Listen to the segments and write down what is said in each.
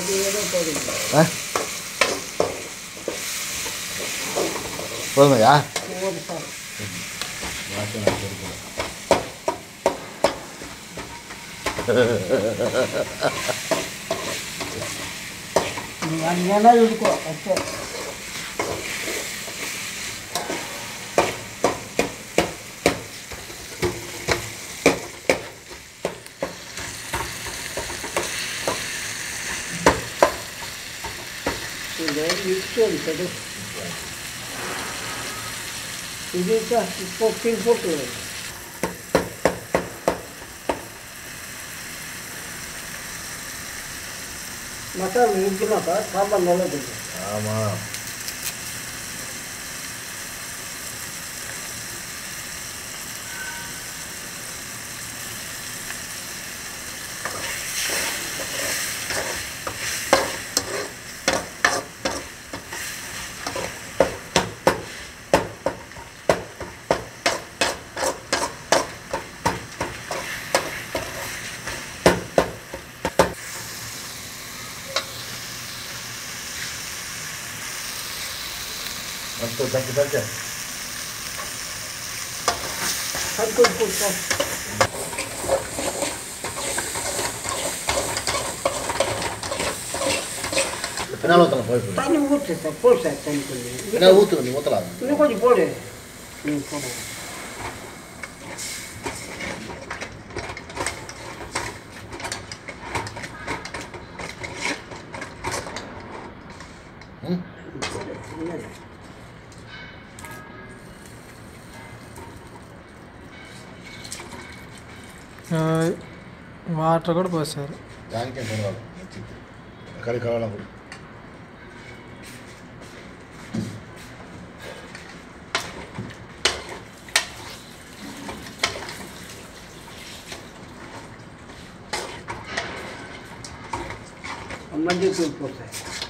போதுமையா இருக்கும் போட்டு மசாலா இருக்குனாக்கா சாம்பார் நல்லா இருக்கும். ஆமாம் तो तक तक हर कुछ पूछता कितना लोग तो कोई पानी उठते सब पोल सकते हैं कोई कितना उठ नहीं उतला नहीं कोई बोले नहीं बोले వాటర్ కూడా పోసారు దానికి కొనాలి అక్కడికి కావాలప్పుడు మధ్య పోతాయి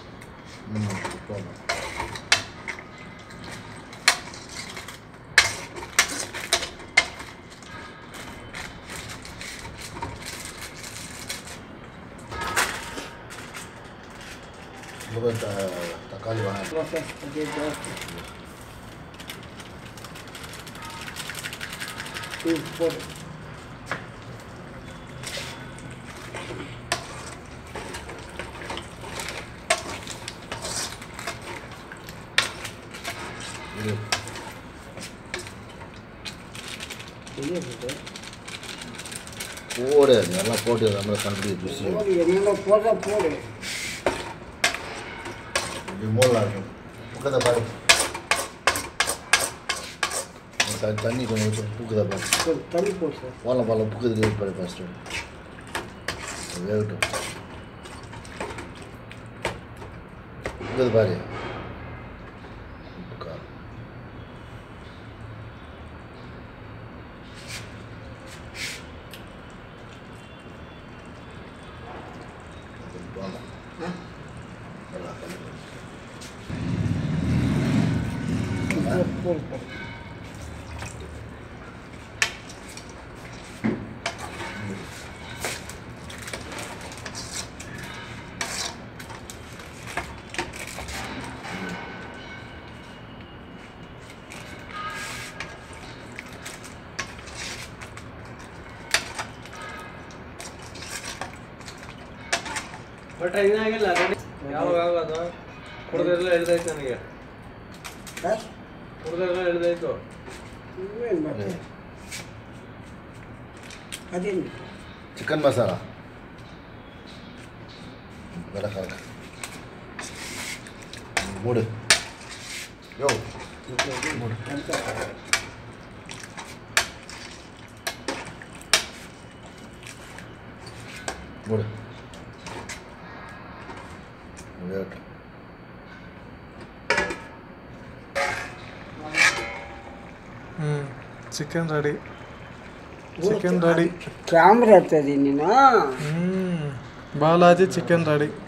தக்காளி போடு நல்லா போட்டு நம்மளை கண்டுபிடிச்சு என்னென்ன போடுற போடு இது மூளை இருக்கும் புக்கதை பாரு தண்ணி கொஞ்சம் வச்சு புக்கதை பாரு தண்ணி போட்டு வாழை பாலம் புக்கது பாரு ஃபஸ்ட்டு வேகட்டும் புக்கது பாரு புக்கா ಬಟ್ ಇದಾಗಿಲ್ಲ ಯಾವಾಗ ಆಗೋದು ಕುಡ್ದೆಲ್ಲ ಎಳ್ದೈತೆ ನನಗೆ ಕುಡ್ದೆಲ್ಲ ಎಳ್ದೈತು ಅದೇನು ಚಿಕನ್ ಮಸಾಲ ಬೇಡ ಕರೆಕ್ಟ್ ಮೂಡು ಯೋ mood mood chicken ready chicken ready camera ఎత్తది నేను బాలాజీ చికెన్ రెడీ